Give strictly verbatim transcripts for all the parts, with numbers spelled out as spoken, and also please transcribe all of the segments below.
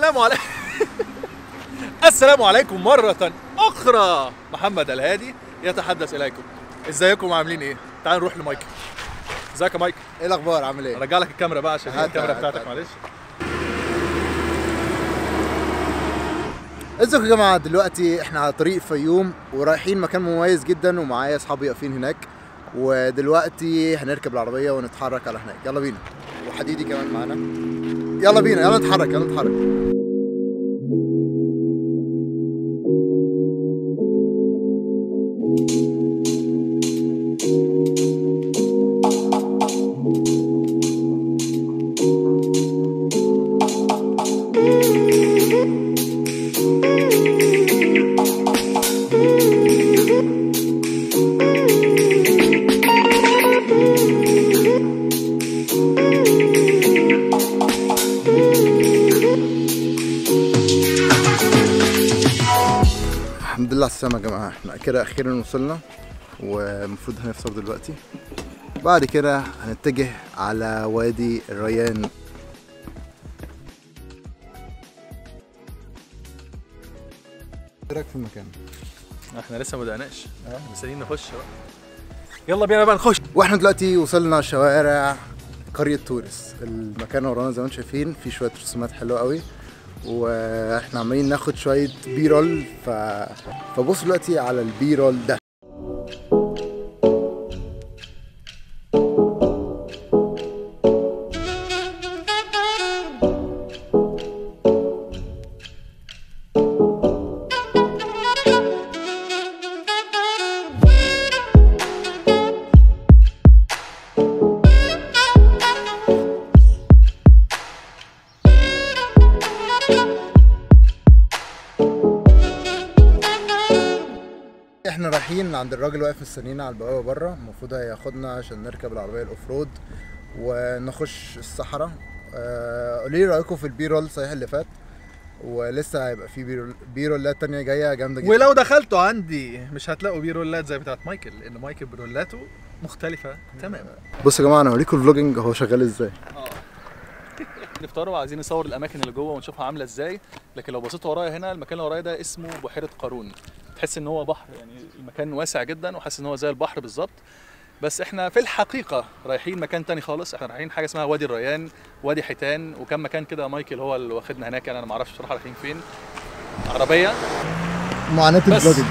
السلام عليكم. السلام عليكم مرة أخرى. محمد الهادي يتحدث إليكم. ازيكم عاملين إيه؟ تعالوا نروح لمايكل. ازيك يا مايكل؟ إيه الأخبار عامل إيه؟ أرجع لك الكاميرا بقى عشان الكاميرا بتاعتك معلش. ازيكم يا جماعة، دلوقتي احنا على طريق الفيوم ورايحين مكان مميز جدا ومعايا أصحابي واقفين هناك، ودلوقتي هنركب العربية ونتحرك على هناك. يلا بينا. وحديدي كمان معانا. يلا بينا، يلا نتحرك يلا نتحرك. الحمد لله على السلامة يا جماعة، احنا كده أخيرا وصلنا والمفروض هنفطر دلوقتي. بعد كده هنتجه على وادي الريان. ايه رأيك في المكان؟ احنا لسه ما بدأناش، مستنيين نخش بقى. يلا بينا بقى نخش. واحنا دلوقتي وصلنا شوارع قرية تورس. المكان ورانا زي ما انتم شايفين فيه شوية رسومات حلوة قوي، واحنا عمالين ناخد شويه بيرول. ف... فبص دلوقتي على البيرول ده. احنا رايحين عند الراجل واقف مستنينا على البوابه بره، المفروض هياخدنا عشان نركب العربيه الاوف رود ونخش الصحراء. آه، قولوا لي رايكم في البيرول صحيح اللي فات، ولسه هيبقى في بيرول بيرولات تانية جايه جامده جدا. ولو دخلتوا عندي مش هتلاقوا بيرولات زي بتاعت مايكل، لان مايكل بيرولاته مختلفه تماما. بصوا يا جماعه انا هوريكم الفلوجينج هو شغال ازاي. اه نفطروا وعايزين نصور الاماكن اللي جوه ونشوفها عامله ازاي. لكن لو بصيتوا ورايا هنا، المكان اللي ورايا ده اسمه بحيره قارون. تحس ان هو بحر، يعني المكان واسع جدا وحاسس ان هو زي البحر بالظبط. بس احنا في الحقيقه رايحين مكان تاني خالص. احنا رايحين حاجه اسمها وادي الريان، وادي حيتان، وكم مكان كده. مايكل هو اللي واخدنا هناك، يعني انا ما اعرفش بصراحه رايحين فين. عربيه معاناه الفلوجينج.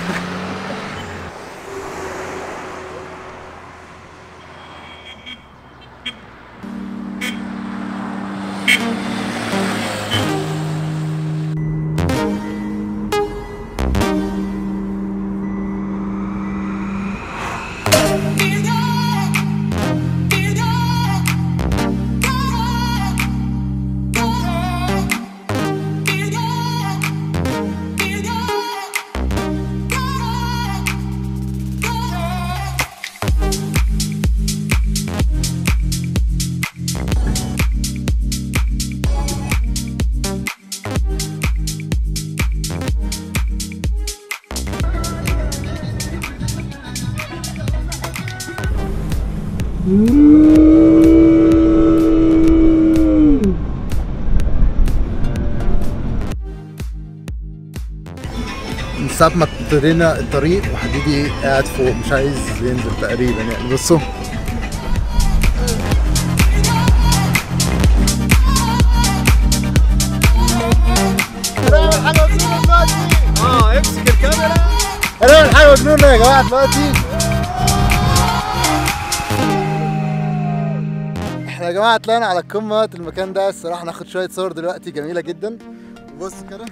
من ساعة ما ابتدينا الطريق وحديدي قاعد فوق مش عايز ينزل تقريبا، يعني بصوا. هنعمل حاجة مجنونة دلوقتي. اه امسك الكاميرا. هنعمل حاجة مجنونة يا جماعة دلوقتي. احنا يا جماعة طلعنا على قمة المكان ده، الصراحة ناخد شوية صور دلوقتي جميلة جدا. بص كده.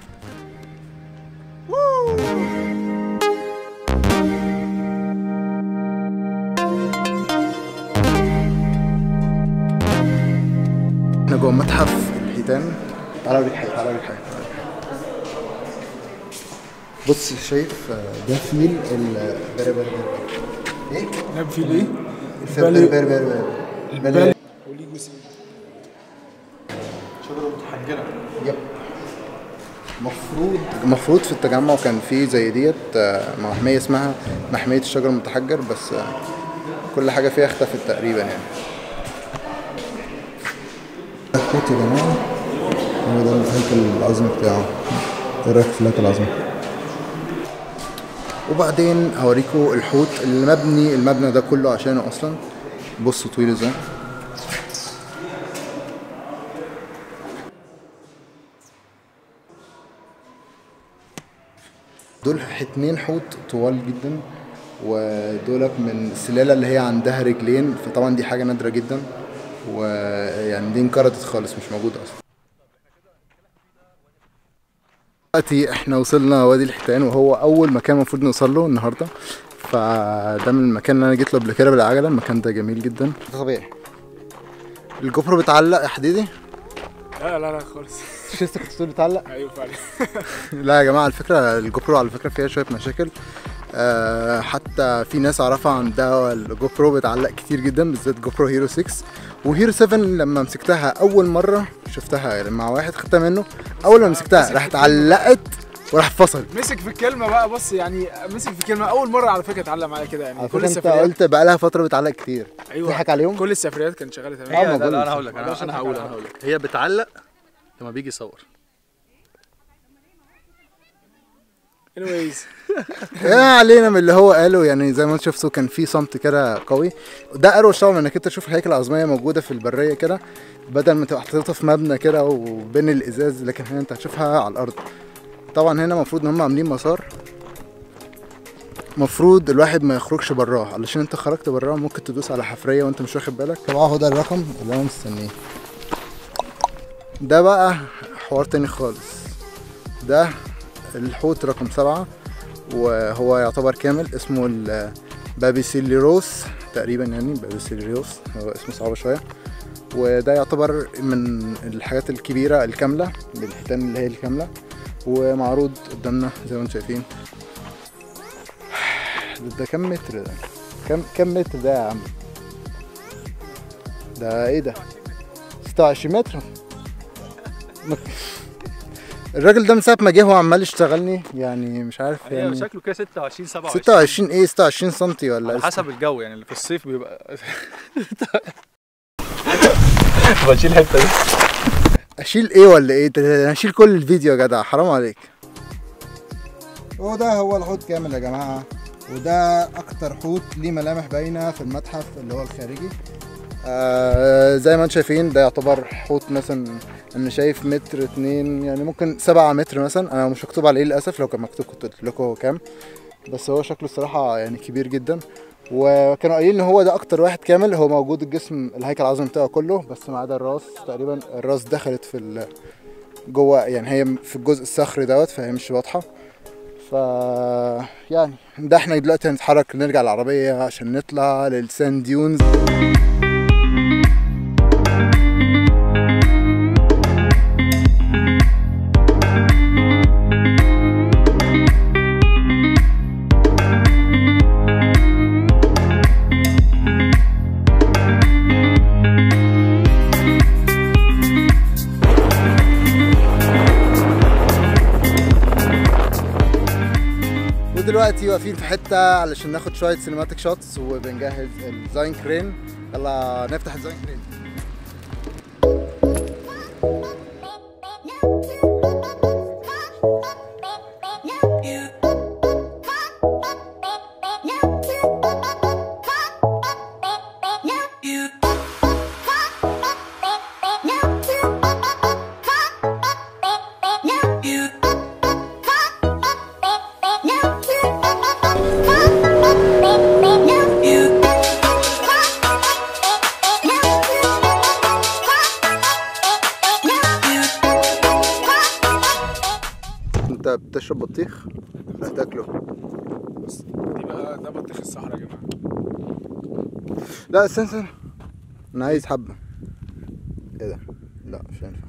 احنا جوه متحف الحيتان. تعالى اوريك حاجة، تعالى اوريك حاجة. بص شايف ده فيل البربر. ايه؟ ده فيل ايه؟ البربر. البربر. وليجوسي. شجره متحجره. يب. المفروض المفروض في التجمع كان في زي ديت محمية اسمها محمية الشجر المتحجر، بس كل حاجة فيها اختفت تقريبا يعني. يا جماعة هو ده الهيكل العظمي بتاعه. ايه رايك في الهيكل العظمي؟ وبعدين هوريكم الحوت اللي مبني المبنى ده كله عشانه اصلا. بصوا طويل ازاي. دول اتنين حوت طوال جدا، ودولك من السلالة اللي هي عندها رجلين، فطبعا دي حاجة نادرة جدا، ويعني دي انقرضت خالص مش موجودة اصلا. دلوقتي احنا وصلنا وادي الحيتان، وهو اول مكان المفروض نوصل له النهارده، فده من المكان اللي انا جيت له قبل كده بالعجله. المكان ده جميل جدا. طبيعي الجو برو بيتعلق يا حديدي؟ لا لا لا خالص. مش لسه كنت بتقول بيتعلق؟ ايوه فعلا. لا يا جماعه، على فكره الجو برو على فكره فيها شويه مشاكل. أه حتى في ناس اعرفها عندها الجو برو بيتعلق كتير جدا، بالذات جو برو هيرو ستة وهيرو سبعة. لما مسكتها اول مره شفتها مع واحد خدتها منه، اول ما مسكتها راحت علقت وراح فصل. مسك في الكلمه بقى. بص يعني مسك في الكلمه اول مره على فكره اتعلق معايا كده يعني. على كل فكره انت السفريات قلت بقى لها فتره بتعلق كتير. ايوه تضحك عليهم. كل السفريات كانت شغاله تمام. آه، لا, موجود. لا انا هقول لك انا, أنا هقول انا هقول لك هي بتعلق لما بيجي يصور. anyways ايه علينا من اللي هو قاله، يعني زي ما انت شفتوا كان في صمت كده قوي. ده اروش طبعا انك انت تشوف الهيكل العظميه موجوده في البريه كده، بدل ما تبقى حاططها في مبنى كده وبين الازاز، لكن هنا انت هتشوفها على الارض. طبعا هنا المفروض ان هم عاملين مسار، المفروض الواحد ما يخرجش براه، علشان انت خرجت براه ممكن تدوس على حفريه وانت مش واخد بالك. طبعا هو ده الرقم اللي انا مستنيه. ده بقى حوار تاني خالص. ده الحوت رقم سبعة، وهو يعتبر كامل، اسمه البابيسيليروس تقريبا، يعني بابيسيليروس هو اسمه صعب شويه. وده يعتبر من الحاجات الكبيره الكامله بالحيتان اللي هي الكامله، ومعروض قدامنا زي ما انتم شايفين. ده, ده كم متر ده؟ كم كم متر ده يا عم؟ ده ايه ده؟ ستة وعشرين متر. الراجل ده من ساعة ما جه هو عمال يشتغلني، يعني مش عارف يعني. يعني شكله كده ستة وعشرين سبعة وعشرين. ستة وعشرين ايه؟ ستة وعشرين سنتي ولا على حسب الجو، يعني في الصيف بيبقى بشيل الحته دي. اشيل ايه ولا ايه؟ انا هشيل كل الفيديو يا جدع، حرام عليك. وده هو الحوت كامل يا جماعة، وده اكتر حوت ليه ملامح باينة في المتحف اللي هو الخارجي. آه زي ما انتم شايفين ده يعتبر حوت مثلا، انا شايف متر اتنين، يعني ممكن سبعة متر مثلا. انا مش مكتوب عليه للاسف، لو كان مكتوب كنت قلت لكم هو كام، بس هو شكله الصراحه يعني كبير جدا. وكانوا قايلين ان هو ده اكتر واحد كامل، هو موجود الجسم الهيكل العظمي بتاعه كله، بس ما عدا الراس. تقريبا الراس دخلت في جوه، يعني هي في الجزء الصخري دوت، فهي مش واضحه. ف يعني ده احنا دلوقتي هنتحرك نرجع العربيه عشان نطلع للساند ديونز. دلوقتي واقفين في حته علشان ناخد شويه سينماتيك شوتس، وبنجهز الزاين كرين. يلا نفتح الزاين كرين. انت بتشرب بطيخ؟ لا تاكله. بص دي بقى ده بطيخ الصحراء يا جماعه. لا استنى استنى، انا عايز حبه. ايه ده؟ لا مش هينفع.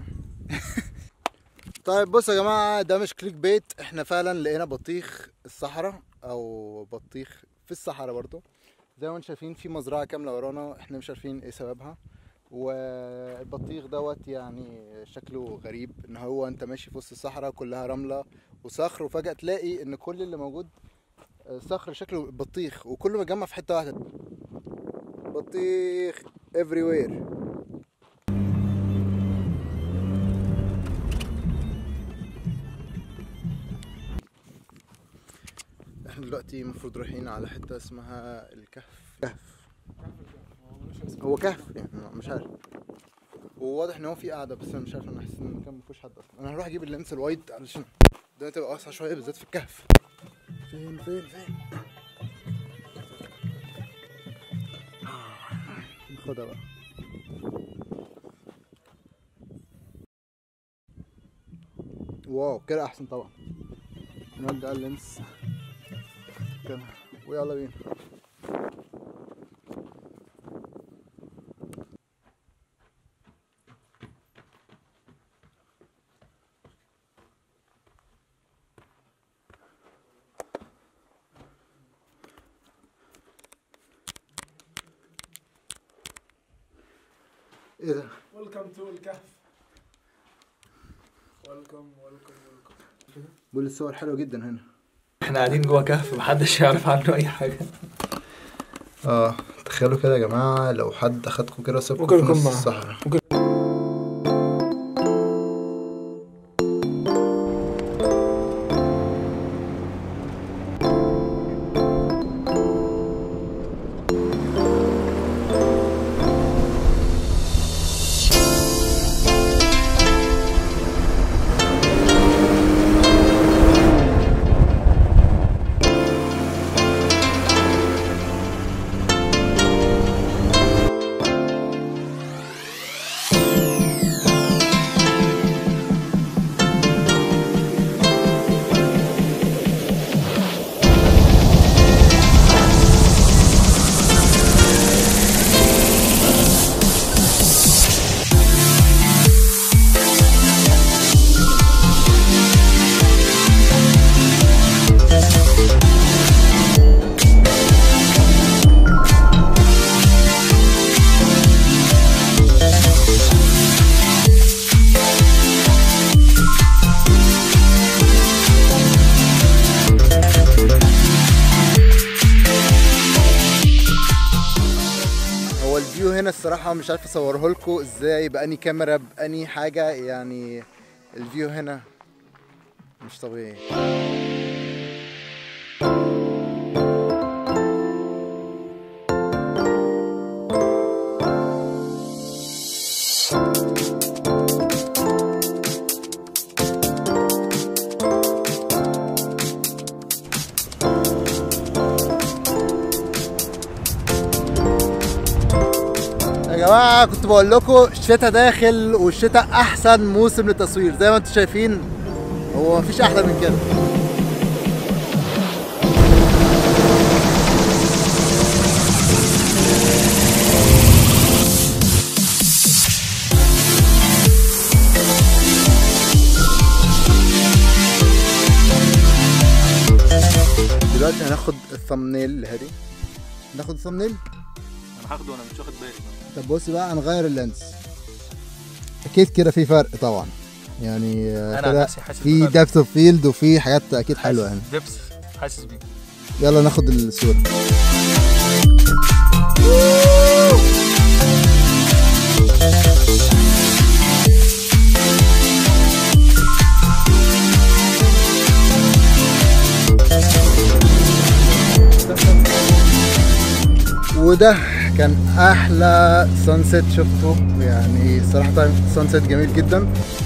طيب بصوا يا جماعه، ده مش كليك بيت، احنا فعلا لقينا بطيخ الصحراء او بطيخ في الصحراء برضو. زي ما انتم شايفين في مزرعه كامله ورانا، احنا مش عارفين ايه سببها. والبطيخ دوت يعني شكله غريب، ان هو انت ماشي في وسط الصحراء كلها رمله وصخر، وفجاه تلاقي ان كل اللي موجود صخر شكله بطيخ، وكله متجمع في حته واحده. بطيخ everywhere. احنا دلوقتي المفروض رايحين على حته اسمها الكهف. كهف هو كهف يعني مش عارف، وواضح ان هو في قاعده بس انا مش عارف، انا حاسس ان المكان مفيهوش حد اصلا. انا هروح اجيب اللينس الوايد علشان ده تبقى واسعه شويه بالذات في الكهف. فين فين فين ناخدها بقى. واو كده احسن طبعا. نرجع اللينس كده ويلا بينا. ايه ده؟ ويلكم تو الكهف. ويلكم ويلكم ويلكم. بقول الصور حلوه جدا هنا. احنا قاعدين جوه كهف محدش يعرف عنه اي حاجه. اه تخيلوا كده يا جماعه لو حد اخدكم كده وسابكم في نص الصحراء. ممكن هنا الصراحه مش عارف اصوره لكم ازاي بأني كاميرا بأني حاجه، يعني الفيو هنا مش طبيعي. يا جماعه كنت بقول لكم الشتاء داخل والشتاء احسن موسم للتصوير، زي ما انتم شايفين هو مفيش احلى من كده. دلوقتي هناخد الثمنيل لهادي. ناخد الثمنيل؟ انا هاخده وانا مش واخد بالي. طب بص بقى هنغير اللينس. اكيد كده في فرق طبعا، يعني انا في ديبث اوف فيلد وفي حاجات اكيد حلوه يعني. ديبث حاسس بيه. يلا ناخد الصوره. وده كان احلى سانسيت شفته، يعني صراحه سانسيت جميل جدا.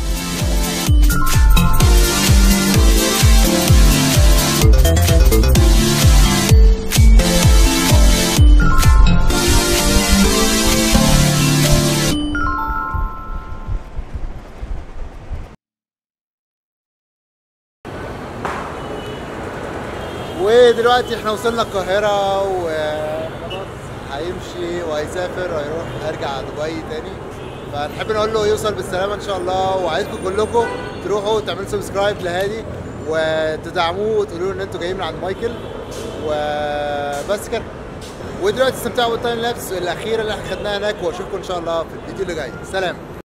ودلوقتي احنا وصلنا القاهره وخلاص هيمشي وهيسافر وهيروح هيرجع دبي تاني، فنحب نقول له يوصل بالسلامه ان شاء الله. وعايزكم كلكم تروحوا تعملوا سبسكرايب لهادي وتدعموه وتقولوا له ان انتوا جايين من عند مايكل وبس كده. ودلوقتي استمتعوا بالتايم لابس الاخيره اللي احنا خدناها هناك، واشوفكم ان شاء الله في الفيديو اللي جاي. سلام.